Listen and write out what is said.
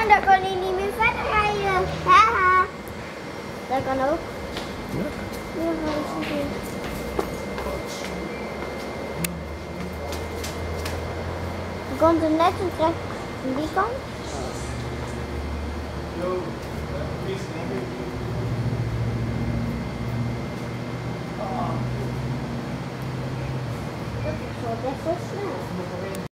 daar kan hij niet meer verder rijden. Haha. Dat kan ook. Ja. Ja, dat is niet goed. Je komt er net een trek van die kant. Dat is wel best wel snel.